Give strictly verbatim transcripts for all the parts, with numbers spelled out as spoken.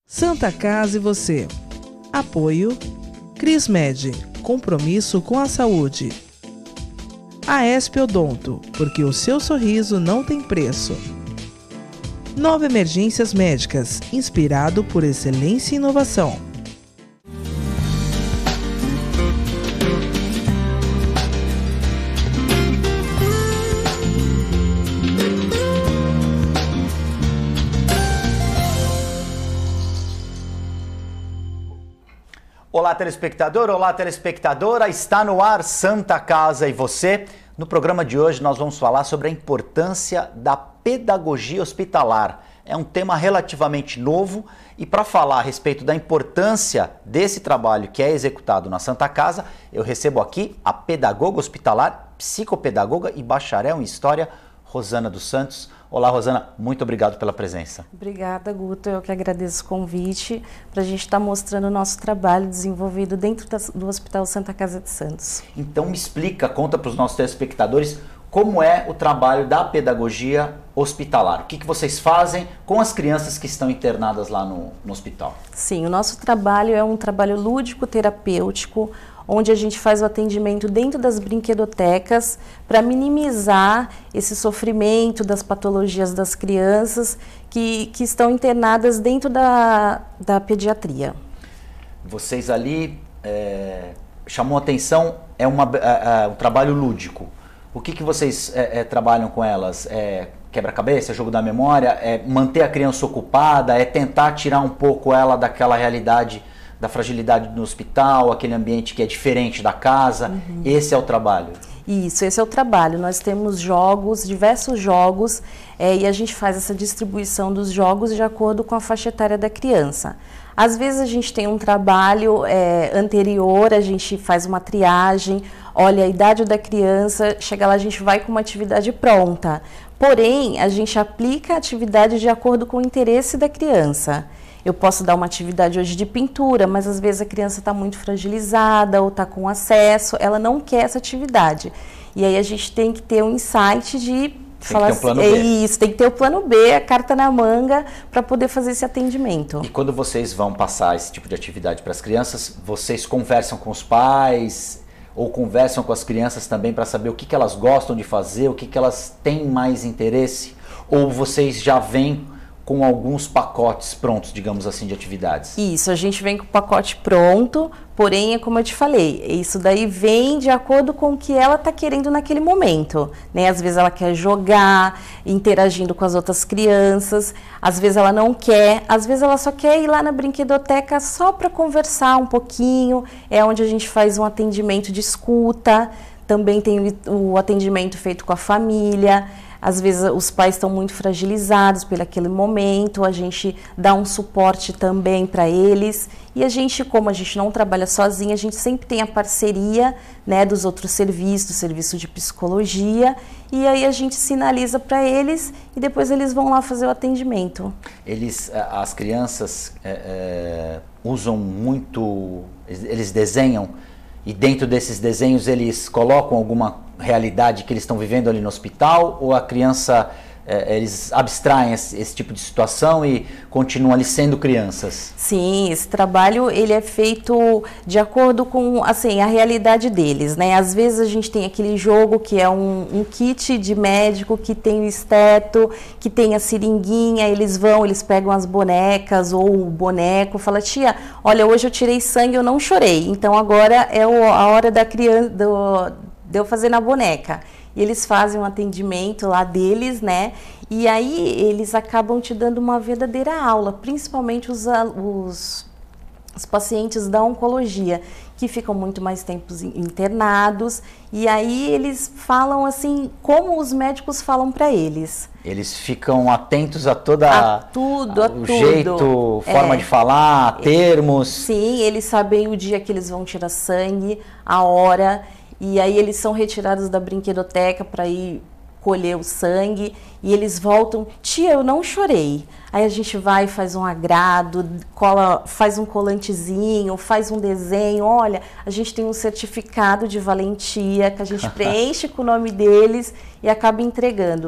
Santa Casa e você. Apoio Crismed, compromisso com a saúde. Aesp Odonto, porque o seu sorriso não tem preço. Nova Emergências Médicas, inspirado por excelência e inovação. Olá, telespectador, olá, telespectadora, está no ar Santa Casa e você. No programa de hoje nós vamos falar sobre a importância da pedagogia hospitalar. É um tema relativamente novo e para falar a respeito da importância desse trabalho que é executado na Santa Casa, eu recebo aqui a pedagoga hospitalar, psicopedagoga e bacharel em História, Rosana dos Santos. Olá, Rosana, muito obrigado pela presença. Obrigada, Guto. Eu que agradeço o convite para a gente estar mostrando o nosso trabalho desenvolvido dentro do Hospital Santa Casa de Santos. Então me explica, conta para os nossos telespectadores como é o trabalho da pedagogia hospitalar. O que, que vocês fazem com as crianças que estão internadas lá no, no hospital? Sim, o nosso trabalho é um trabalho lúdico-terapêutico, onde a gente faz o atendimento dentro das brinquedotecas para minimizar esse sofrimento das patologias das crianças que, que estão internadas dentro da, da pediatria. Vocês ali, é, chamou a atenção, é, uma, é, é um trabalho lúdico. O que, que vocês é, é, trabalham com elas? É quebra-cabeça, jogo da memória, é manter a criança ocupada, é tentar tirar um pouco ela daquela realidade da fragilidade do hospital, aquele ambiente que é diferente da casa. Uhum. Esse é o trabalho? Isso, esse é o trabalho. Nós temos jogos, diversos jogos, é, e a gente faz essa distribuição dos jogos de acordo com a faixa etária da criança. Às vezes a gente tem um trabalho é, anterior, a gente faz uma triagem, olha a idade da criança, chega lá a gente vai com uma atividade pronta. Porém, a gente aplica a atividade de acordo com o interesse da criança. Eu posso dar uma atividade hoje de pintura, mas às vezes a criança está muito fragilizada ou está com acesso, ela não quer essa atividade. E aí a gente tem que ter um insight de tem falar que ter um plano assim, B. É isso, tem que ter o plano B, a carta na manga, para poder fazer esse atendimento. E quando vocês vão passar esse tipo de atividade para as crianças, vocês conversam com os pais ou conversam com as crianças também para saber o que, que elas gostam de fazer, o que, que elas têm mais interesse? Ou vocês já vêm com alguns pacotes prontos, digamos assim, de atividades? Isso, a gente vem com o pacote pronto, porém, é como eu te falei, isso daí vem de acordo com o que ela está querendo naquele momento, né? Às vezes ela quer jogar, interagindo com as outras crianças, às vezes ela não quer, às vezes ela só quer ir lá na brinquedoteca só para conversar um pouquinho, é onde a gente faz um atendimento de escuta, também tem o atendimento feito com a família. Às vezes os pais estão muito fragilizados por aquele momento, a gente dá um suporte também para eles. E a gente, como a gente não trabalha sozinha, a gente sempre tem a parceria, né, dos outros serviços, do serviço de psicologia, e aí a gente sinaliza para eles e depois eles vão lá fazer o atendimento. Eles, as crianças é, é, usam muito, eles desenham, e dentro desses desenhos eles colocam alguma realidade que eles estão vivendo ali no hospital, ou a criança, é, eles abstraem esse, esse tipo de situação e continuam ali sendo crianças? Sim, esse trabalho ele é feito de acordo com assim, a realidade deles, né? Às vezes a gente tem aquele jogo que é um, um kit de médico que tem o esteto, que tem a seringuinha, eles vão, eles pegam as bonecas ou o boneco, fala, tia, olha, hoje eu tirei sangue, eu não chorei, então agora é o, a hora da criança, do, de eu fazer na boneca. E eles fazem um atendimento lá deles, né? E aí eles acabam te dando uma verdadeira aula, principalmente os, os, os pacientes da oncologia, que ficam muito mais tempos internados. E aí eles falam assim, como os médicos falam para eles. Eles ficam atentos a toda a tudo, a, a o tudo. jeito, forma é. de falar, termos. Sim, eles sabem o dia que eles vão tirar sangue, a hora. E aí eles são retirados da brinquedoteca para ir colher o sangue e eles voltam, tia, eu não chorei. Aí a gente vai, faz um agrado, cola, faz um colantezinho, faz um desenho, olha, a gente tem um certificado de valentia que a gente preenche com o nome deles e acaba entregando.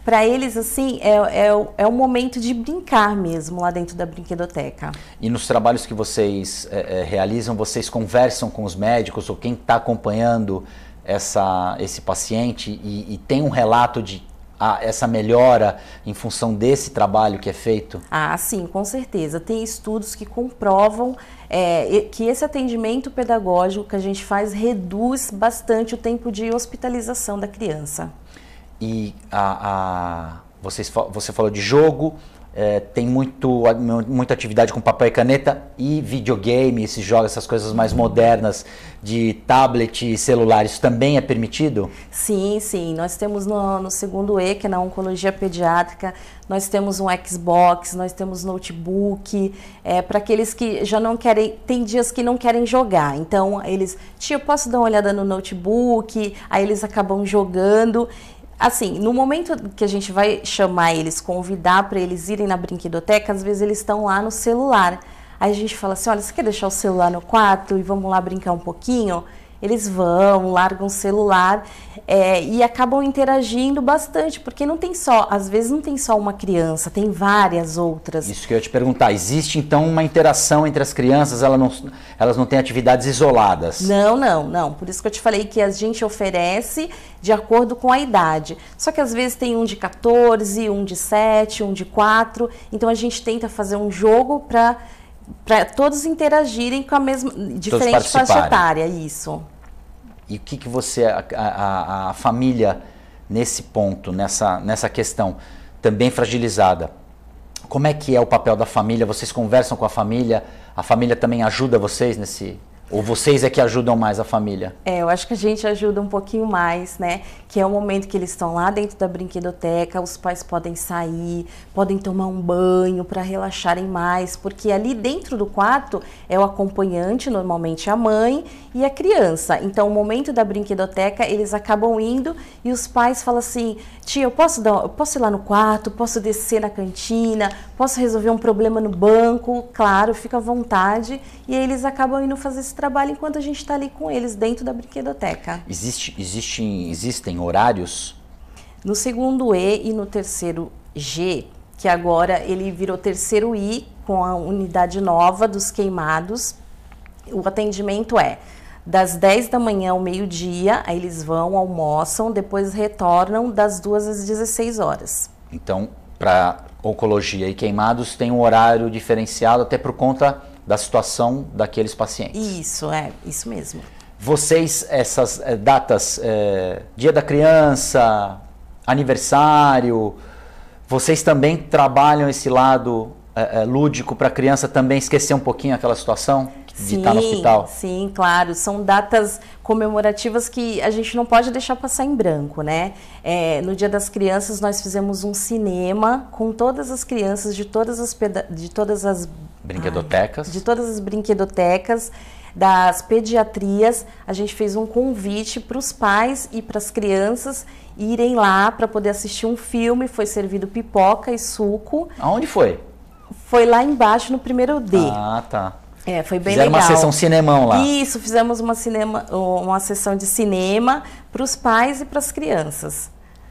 para eles, assim, é, é, é um momento de brincar mesmo lá dentro da brinquedoteca. E nos trabalhos que vocês é, é, realizam, vocês conversam com os médicos ou quem está acompanhando essa, esse paciente e, e tem um relato de ah, essa melhora em função desse trabalho que é feito? Ah, sim, com certeza. Tem estudos que comprovam é, que esse atendimento pedagógico que a gente faz reduz bastante o tempo de hospitalização da criança. E a, a, vocês, você falou de jogo, é, tem muito, muita atividade com papel e caneta e videogame, esses jogos, essas coisas mais modernas de tablet e celular, isso também é permitido? Sim, sim. Nós temos no, no segundo E, que é na oncologia pediátrica, nós temos um Xbox, nós temos notebook, é, para aqueles que já não querem, tem dias que não querem jogar, então eles, tia, eu posso dar uma olhada no notebook, aí eles acabam jogando. Assim, no momento que a gente vai chamar eles, convidar para eles irem na brinquedoteca, às vezes eles estão lá no celular. Aí a gente fala assim, olha, você quer deixar o celular no quarto e vamos lá brincar um pouquinho? Eles vão, largam o celular é, e acabam interagindo bastante, porque não tem só, às vezes não tem só uma criança, tem várias outras. Isso que eu ia te perguntar, existe então uma interação entre as crianças, elas não, elas não têm atividades isoladas? Não, não, não, por isso que eu te falei que a gente oferece de acordo com a idade, só que às vezes tem um de quatorze, um de sete, um de quatro, então a gente tenta fazer um jogo para para todos interagirem com a mesma, diferente faixa etária, isso. E o que, que você, a, a, a família, nesse ponto, nessa, nessa questão, também fragilizada, como é que é o papel da família? Vocês conversam com a família? A família também ajuda vocês nesse... Ou vocês é que ajudam mais a família? É, eu acho que a gente ajuda um pouquinho mais, né? Que é o momento que eles estão lá dentro da brinquedoteca, os pais podem sair, podem tomar um banho para relaxarem mais, porque ali dentro do quarto é o acompanhante, normalmente a mãe e a criança. Então, o momento da brinquedoteca, eles acabam indo e os pais falam assim, tia, eu posso, dar, eu posso ir lá no quarto, posso descer na cantina, posso resolver um problema no banco? Claro, fica à vontade. E aí eles acabam indo fazer esse trabalho enquanto a gente está ali com eles dentro da brinquedoteca. Existe, existe, existem horários? No segundo E e no terceiro G, que agora ele virou terceiro I com a unidade nova dos queimados, o atendimento é das dez da manhã ao meio-dia, aí eles vão, almoçam, depois retornam das duas às dezesseis horas. Então, para oncologia e queimados tem um horário diferenciado até por conta da situação daqueles pacientes. Isso, é, isso mesmo. Vocês, essas é, datas, é, Dia da Criança, aniversário, vocês também trabalham esse lado é, é, lúdico para a criança também esquecer um pouquinho aquela situação de sim, estar no hospital? Sim, claro. São datas comemorativas que a gente não pode deixar passar em branco, né? É, no Dia das Crianças nós fizemos um cinema com todas as crianças de todas as, de todas as brinquedotecas, ai, de todas as brinquedotecas, das pediatrias. A gente fez um convite para os pais e para as crianças irem lá para poder assistir um filme. Foi servido pipoca e suco. Aonde foi? Foi lá embaixo no primeiro D. Ah, tá. É, foi bem Fizeram legal. uma sessão cinemão lá. Isso, fizemos uma, cinema, uma sessão de cinema para os pais e para as crianças.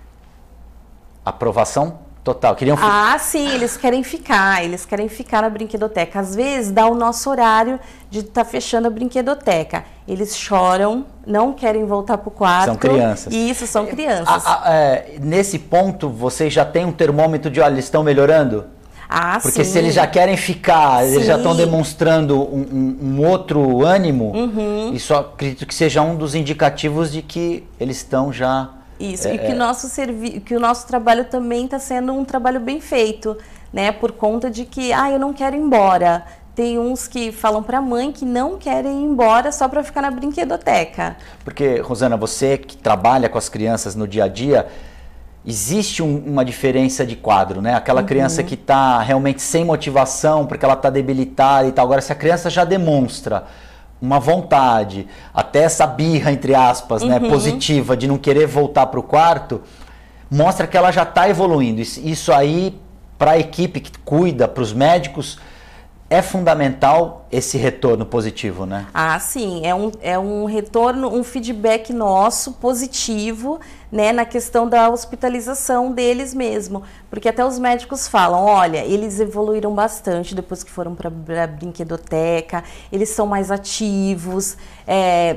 Aprovação total. Queriam Ah, sim, eles querem ficar, eles querem ficar na brinquedoteca. Às vezes dá o nosso horário de estar tá fechando a brinquedoteca. Eles choram, não querem voltar para o quarto. São crianças. Isso, são crianças. A, a, é, nesse ponto, vocês já têm um termômetro de, olha, eles estão melhorando? Ah, Porque sim. se eles já querem ficar, Sim. eles já estão demonstrando um, um, um outro ânimo, Uhum. isso acredito que seja um dos indicativos de que eles estão já... Isso, é, e que o, nosso servi que o nosso trabalho também está sendo um trabalho bem feito, né? Por conta de que, ah, eu não quero ir embora. Tem uns que falam para a mãe que não querem ir embora só para ficar na brinquedoteca. Porque, Rosana, você que trabalha com as crianças no dia a dia, existe um, uma diferença de quadro, né? Aquela uhum. criança que está realmente sem motivação, porque ela está debilitada e tal. Agora, se a criança já demonstra uma vontade, até essa birra, entre aspas, uhum. né, positiva, de não querer voltar para o quarto, mostra que ela já está evoluindo. Isso, isso aí, para a equipe que cuida, para os médicos, é fundamental esse retorno positivo, né? Ah, sim. É um, é um retorno, um feedback nosso positivo, né, na questão da hospitalização deles mesmo, porque até os médicos falam, olha, eles evoluíram bastante depois que foram para a brinquedoteca, eles são mais ativos, é,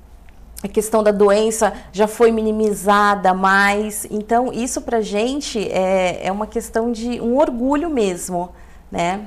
a questão da doença já foi minimizada mais, então isso para a gente é, é uma questão de um orgulho mesmo, né?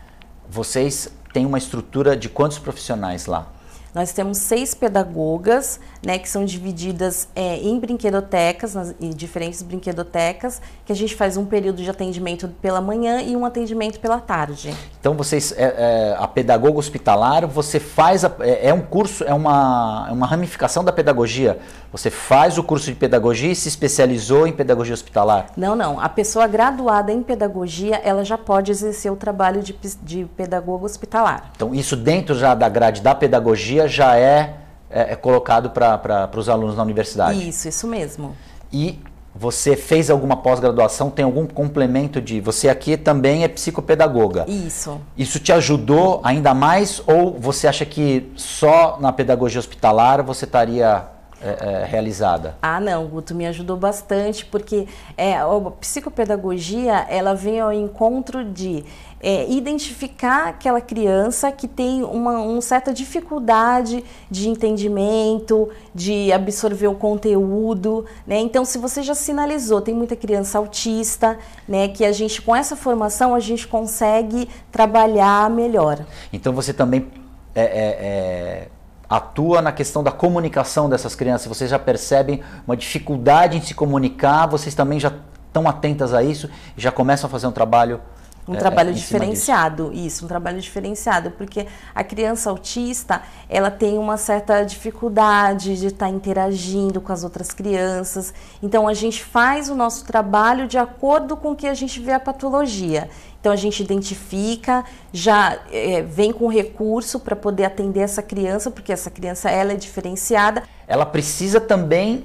Vocês têm uma estrutura de quantos profissionais lá? Nós temos seis pedagogas, né, que são divididas é, em brinquedotecas, nas, em diferentes brinquedotecas, que a gente faz um período de atendimento pela manhã e um atendimento pela tarde. Então, vocês, é, é, a pedagoga hospitalar, você faz, a, é, é um curso, é uma, é uma ramificação da pedagogia? Você faz o curso de pedagogia e se especializou em pedagogia hospitalar? Não, não. A pessoa graduada em pedagogia, ela já pode exercer o trabalho de, de pedagogo hospitalar. Então, isso dentro já da grade da pedagogia já é, é, é colocado para os alunos na universidade? Isso, isso mesmo. E você fez alguma pós-graduação, tem algum complemento de... Você aqui também é psicopedagoga. Isso. Isso te ajudou ainda mais ou você acha que só na pedagogia hospitalar você estaria é, é, realizada? Ah, não, Guto, me ajudou bastante porque é, a psicopedagogia, ela vem ao encontro de... É, identificar aquela criança que tem uma, uma certa dificuldade de entendimento, de absorver o conteúdo, né? Então, se você já sinalizou, tem muita criança autista, né? Que a gente, com essa formação, a gente consegue trabalhar melhor. Então, você também é, é, é, atua na questão da comunicação dessas crianças, vocês já percebem uma dificuldade em se comunicar, vocês também já estão atentas a isso e já começam a fazer um trabalho... Um trabalho é, diferenciado, isso, um trabalho diferenciado, porque a criança autista, ela tem uma certa dificuldade de estar interagindo com as outras crianças, então a gente faz o nosso trabalho de acordo com o que a gente vê a patologia. Então a gente identifica, já é, vem com recurso para poder atender essa criança, porque essa criança ela é diferenciada. Ela precisa também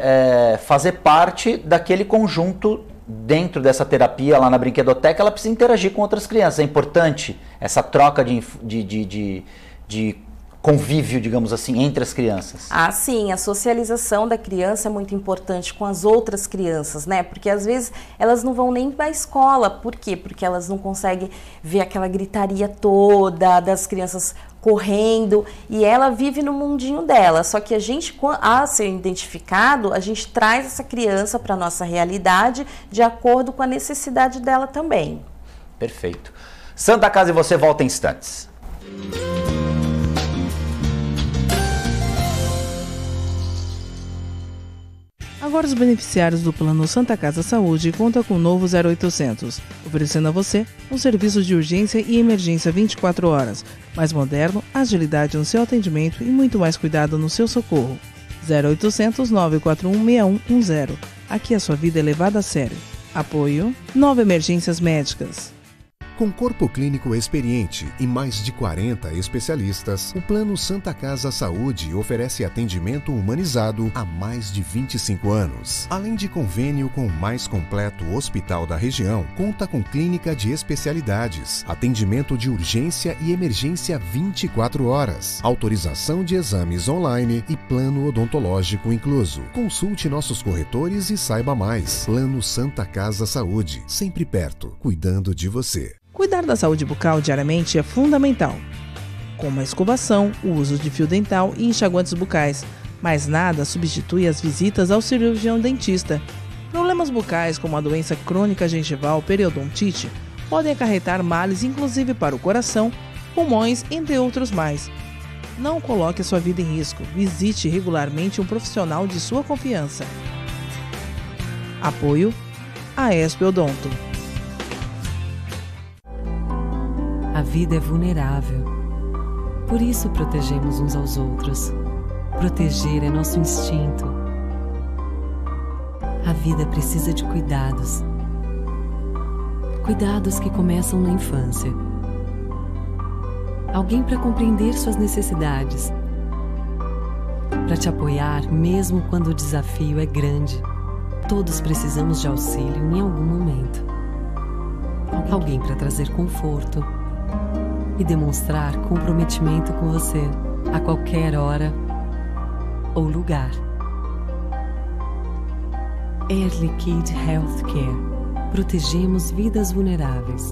é, é, fazer parte daquele conjunto. Dentro dessa terapia lá na brinquedoteca, ela precisa interagir com outras crianças. É importante essa troca de, de, de, de, de convívio, digamos assim, entre as crianças. Ah, sim, a socialização da criança é muito importante com as outras crianças, né? Porque às vezes elas não vão nem para a escola. Por quê? Porque elas não conseguem ver aquela gritaria toda das crianças correndo e ela vive no mundinho dela. Só que a gente, a ser identificado, a gente traz essa criança para a nossa realidade de acordo com a necessidade dela também. Perfeito. Santa Casa e você volta em instantes. Agora os beneficiários do Plano Santa Casa Saúde contam com o novo zero oitocentos, oferecendo a você um serviço de urgência e emergência vinte e quatro horas, mais moderno, agilidade no seu atendimento e muito mais cuidado no seu socorro. zero oitocentos, nove quatro um, seis um um zero. Aqui a sua vida é levada a sério. Apoio Nova Emergências Médicas. Com corpo clínico experiente e mais de quarenta especialistas, o Plano Santa Casa Saúde oferece atendimento humanizado há mais de vinte e cinco anos. Além de convênio com o mais completo hospital da região, conta com clínica de especialidades, atendimento de urgência e emergência vinte e quatro horas, autorização de exames online e plano odontológico incluso. Consulte nossos corretores e saiba mais. Plano Santa Casa Saúde, sempre perto, cuidando de você. Cuidar da saúde bucal diariamente é fundamental, como a escovação, o uso de fio dental e enxaguantes bucais, mas nada substitui as visitas ao cirurgião dentista. Problemas bucais como a doença crônica gengival periodontite podem acarretar males inclusive para o coração, pulmões, entre outros mais. Não coloque a sua vida em risco, visite regularmente um profissional de sua confiança. Apoio A E S P Odonto. A vida é vulnerável. Por isso protegemos uns aos outros. Proteger é nosso instinto. A vida precisa de cuidados. Cuidados que começam na infância. Alguém para compreender suas necessidades. Para te apoiar mesmo quando o desafio é grande. Todos precisamos de auxílio em algum momento. Alguém para trazer conforto e demonstrar comprometimento com você a qualquer hora ou lugar. Air Liquide Healthcare. Protegemos vidas vulneráveis.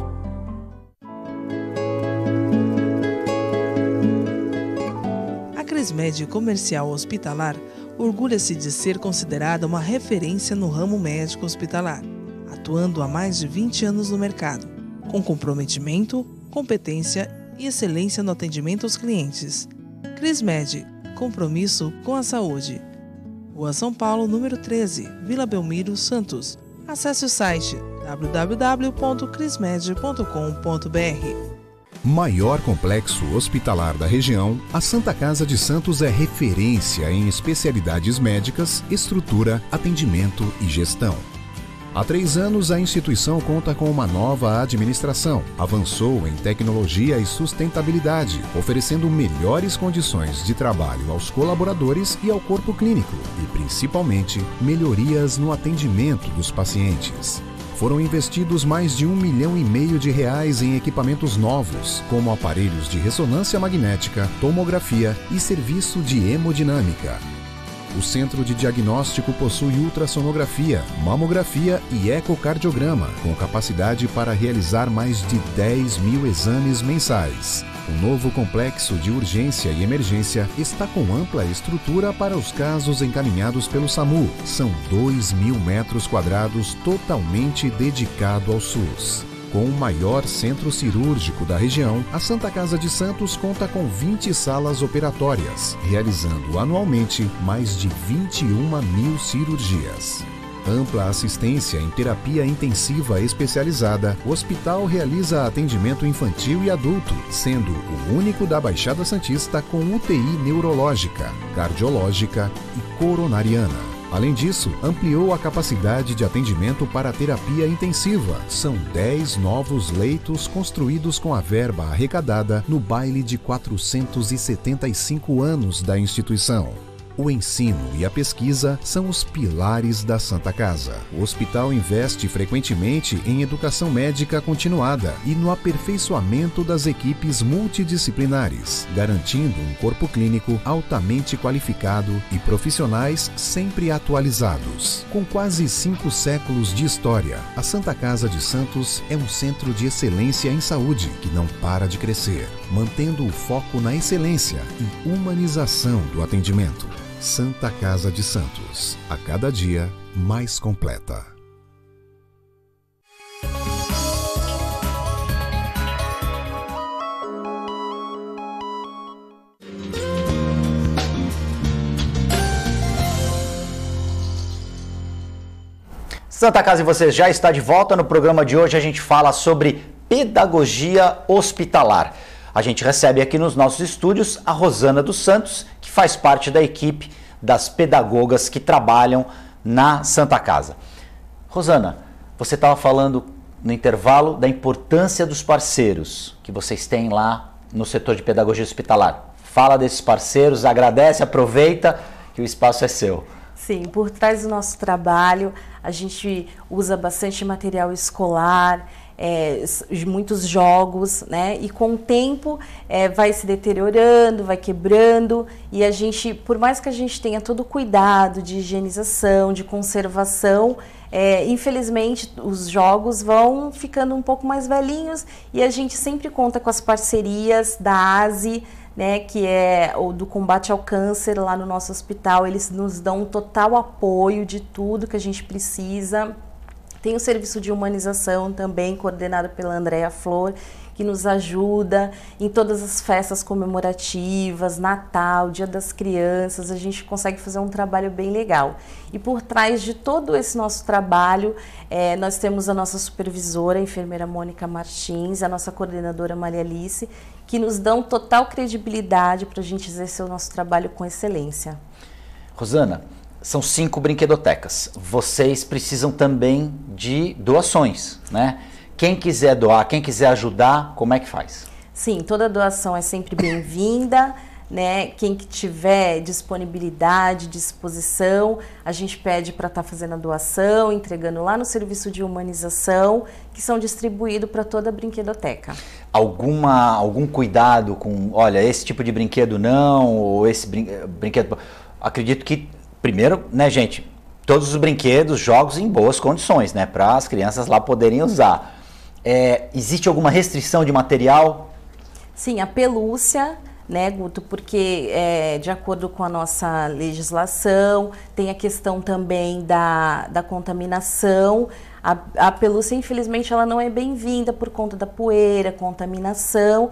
A Crismed Comercial Hospitalar orgulha-se de ser considerada uma referência no ramo médico hospitalar, atuando há mais de vinte anos no mercado, com comprometimento, competência e excelência no atendimento aos clientes. Crismed, compromisso com a saúde. Rua São Paulo, número treze, Vila Belmiro, Santos. Acesse o site w w w ponto crismed ponto com ponto b r. Maior complexo hospitalar da região, a Santa Casa de Santos é referência em especialidades médicas, estrutura, atendimento e gestão. Há três anos, a instituição conta com uma nova administração, avançou em tecnologia e sustentabilidade, oferecendo melhores condições de trabalho aos colaboradores e ao corpo clínico, e principalmente melhorias no atendimento dos pacientes. Foram investidos mais de um milhão e meio de reais em equipamentos novos, como aparelhos de ressonância magnética, tomografia e serviço de hemodinâmica. O Centro de Diagnóstico possui ultrassonografia, mamografia e ecocardiograma, com capacidade para realizar mais de dez mil exames mensais. O novo complexo de urgência e emergência está com ampla estrutura para os casos encaminhados pelo SAMU. São dois mil metros quadrados totalmente dedicado ao SUS. Com o maior centro cirúrgico da região, a Santa Casa de Santos conta com vinte salas operatórias, realizando anualmente mais de vinte e uma mil cirurgias. Ampla assistência em terapia intensiva especializada, o hospital realiza atendimento infantil e adulto, sendo o único da Baixada Santista com U T I neurológica, cardiológica e coronariana. Além disso, ampliou a capacidade de atendimento para a terapia intensiva. São dez novos leitos construídos com a verba arrecadada no baile de quatrocentos e setenta e cinco anos da instituição. O ensino e a pesquisa são os pilares da Santa Casa. O hospital investe frequentemente em educação médica continuada e no aperfeiçoamento das equipes multidisciplinares, garantindo um corpo clínico altamente qualificado e profissionais sempre atualizados. Com quase cinco séculos de história, a Santa Casa de Santos é um centro de excelência em saúde que não para de crescer, mantendo o foco na excelência e humanização do atendimento. Santa Casa de Santos, a cada dia mais completa. Santa Casa e você já está de volta. No programa de hoje a gente fala sobre pedagogia hospitalar. A gente recebe aqui nos nossos estúdios a Rosana dos Santos, que faz parte da equipe das pedagogas que trabalham na Santa Casa. Rosana, você estava falando no intervalo da importância dos parceiros que vocês têm lá no setor de pedagogia hospitalar. Fala desses parceiros, agradece, aproveita que o espaço é seu. Sim, por trás do nosso trabalho, a gente usa bastante material escolar, É, muitos jogos, né? E com o tempo é, vai se deteriorando, vai quebrando, e a gente, por mais que a gente tenha todo o cuidado de higienização, de conservação, é, infelizmente os jogos vão ficando um pouco mais velhinhos, e a gente sempre conta com as parcerias da A S I, né, que é o do combate ao câncer lá no nosso hospital. Eles nos dão um total apoio de tudo que a gente precisa. Tem o serviço de humanização também, coordenado pela Andréa Flor, que nos ajuda em todas as festas comemorativas, Natal, Dia das Crianças. A gente consegue fazer um trabalho bem legal. E por trás de todo esse nosso trabalho, é, nós temos a nossa supervisora, a enfermeira Mônica Martins, a nossa coordenadora Maria Alice, que nos dão total credibilidade para a gente exercer o nosso trabalho com excelência. Rosana, são cinco brinquedotecas. Vocês precisam também de doações, né? Quem quiser doar, quem quiser ajudar, como é que faz? Sim, toda doação é sempre bem-vinda, né? Quem que tiver disponibilidade, disposição, a gente pede para estar tá fazendo a doação, entregando lá no serviço de humanização, que são distribuídos para toda a brinquedoteca. Alguma, algum cuidado com, olha, esse tipo de brinquedo não, ou esse brin brinquedo... Acredito que, primeiro, né, gente, todos os brinquedos, jogos em boas condições, né? Para as crianças lá poderem usar. É, existe alguma restrição de material? Sim, a pelúcia, né, Guto, porque é, de acordo com a nossa legislação, tem a questão também da, da contaminação. A, a pelúcia, infelizmente, ela não é bem-vinda por conta da poeira, contaminação.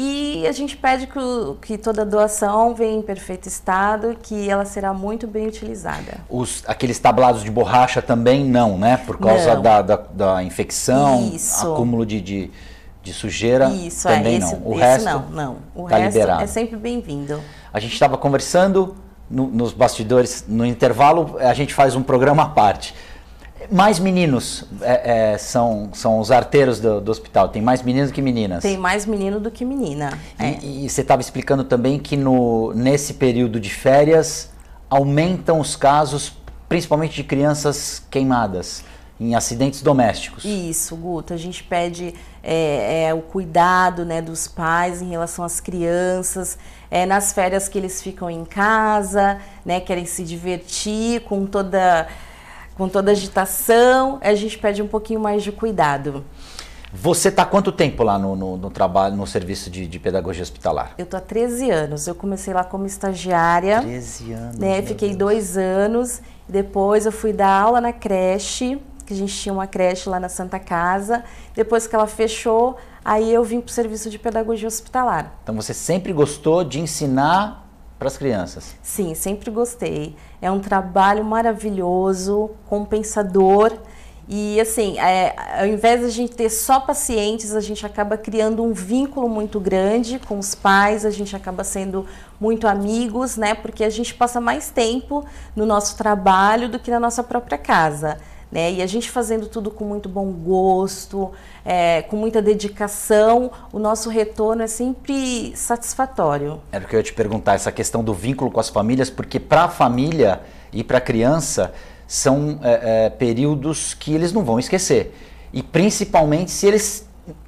E a gente pede que, o, que toda doação venha em perfeito estado e que ela será muito bem utilizada. Os, aqueles tablados de borracha também não, né? Por causa da, da, da infecção, Isso. acúmulo de, de, de sujeira, Isso, também é, esse, não. O esse resto não, não. O tá resto liberado. é sempre bem-vindo. A gente estava conversando no, nos bastidores, no intervalo, a gente faz um programa à parte. Mais meninos é, é, são, são os arteiros do, do hospital? Tem mais meninos que meninas? Tem mais menino do que menina. E, é. e você estava explicando também que no, nesse período de férias aumentam os casos, principalmente de crianças queimadas em acidentes domésticos. Isso, Guto. A gente pede é, é, o cuidado, né, dos pais em relação às crianças. É, nas férias que eles ficam em casa, né, querem se divertir com toda... com toda a agitação, a gente pede um pouquinho mais de cuidado. Você está há quanto tempo lá no, no, no trabalho, no serviço de, de pedagogia hospitalar? Eu estou há treze anos, eu comecei lá como estagiária. treze anos. Né, fiquei dois anos, depois eu fui dar aula na creche, que a gente tinha uma creche lá na Santa Casa. Depois que ela fechou, aí eu vim para o serviço de pedagogia hospitalar. Então você sempre gostou de ensinar para as crianças? Sim, sempre gostei. É um trabalho maravilhoso, compensador. E assim, é, ao invés de a gente ter só pacientes, a gente acaba criando um vínculo muito grande com os pais, a gente acaba sendo muito amigos, né? Porque a gente passa mais tempo no nosso trabalho do que na nossa própria casa. Né? E a gente fazendo tudo com muito bom gosto, é, com muita dedicação, o nosso retorno é sempre satisfatório. Era o que eu ia te perguntar, essa questão do vínculo com as famílias, porque para a família e para a criança são é, é, períodos que eles não vão esquecer. E principalmente se eles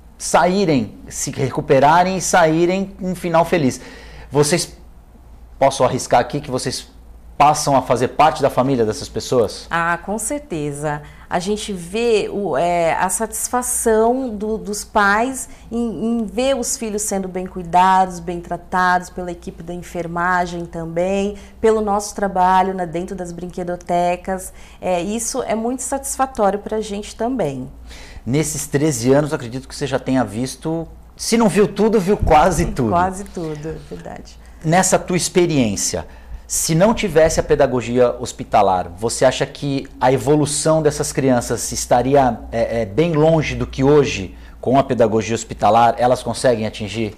saírem, se recuperarem e saírem com um final feliz. Vocês, posso arriscar aqui que vocês passam a fazer parte da família dessas pessoas? Ah, com certeza. A gente vê o, é, a satisfação do, dos pais em, em ver os filhos sendo bem cuidados, bem tratados pela equipe da enfermagem também, pelo nosso trabalho né, dentro das brinquedotecas. É, isso é muito satisfatório para a gente também. Nesses treze anos, acredito que você já tenha visto, se não viu tudo, viu quase tudo. Quase tudo, verdade. Nessa tua experiência, se não tivesse a pedagogia hospitalar, você acha que a evolução dessas crianças estaria é, é, bem longe do que hoje, com a pedagogia hospitalar, elas conseguem atingir?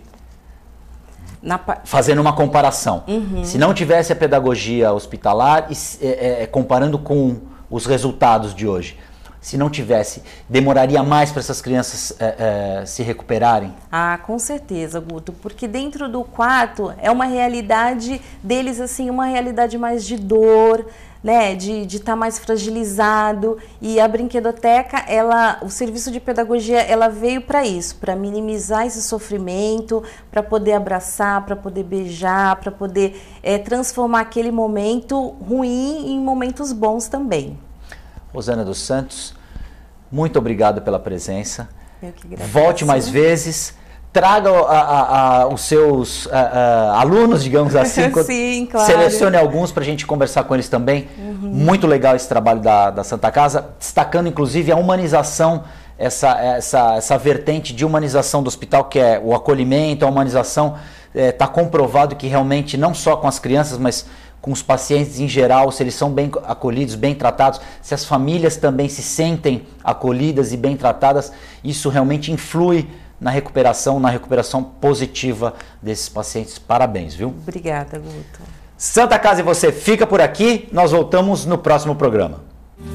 Na... Fazendo uma comparação. Uhum. Se não tivesse a pedagogia hospitalar, é, é, comparando com os resultados de hoje, se não tivesse, demoraria mais para essas crianças é, é, se recuperarem? Ah, com certeza, Guto, porque dentro do quarto é uma realidade deles, assim, uma realidade mais de dor, né, de de estar mais fragilizado, e a brinquedoteca, ela, o serviço de pedagogia, ela veio para isso, para minimizar esse sofrimento, para poder abraçar, para poder beijar, para poder é, transformar aquele momento ruim em momentos bons também. Rosana dos Santos, muito obrigado pela presença. Eu que agradeço. Volte mais vezes, traga a, a, a, os seus a, a, alunos, digamos assim. Sim, claro. Selecione alguns para a gente conversar com eles também. Uhum. Muito legal esse trabalho da, da Santa Casa, destacando inclusive a humanização, essa, essa, essa vertente de humanização do hospital, que é o acolhimento, a humanização. Está é, comprovado que realmente, não só com as crianças, mas com os pacientes em geral, se eles são bem acolhidos, bem tratados, se as famílias também se sentem acolhidas e bem tratadas, isso realmente influi na recuperação, na recuperação positiva desses pacientes. Parabéns, viu? Obrigada, Guto. Santa Casa e você fica por aqui, nós voltamos no próximo programa.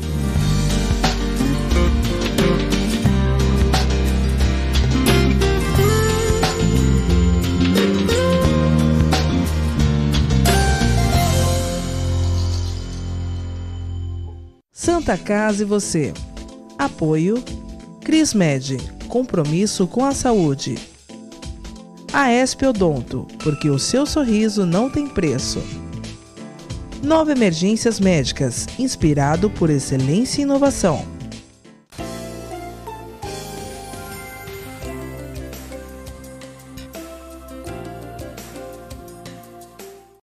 Santa Casa e você. Apoio Crismed, compromisso com a saúde. A Esp Odonto, porque o seu sorriso não tem preço. Nova Emergências Médicas, inspirado por excelência e inovação.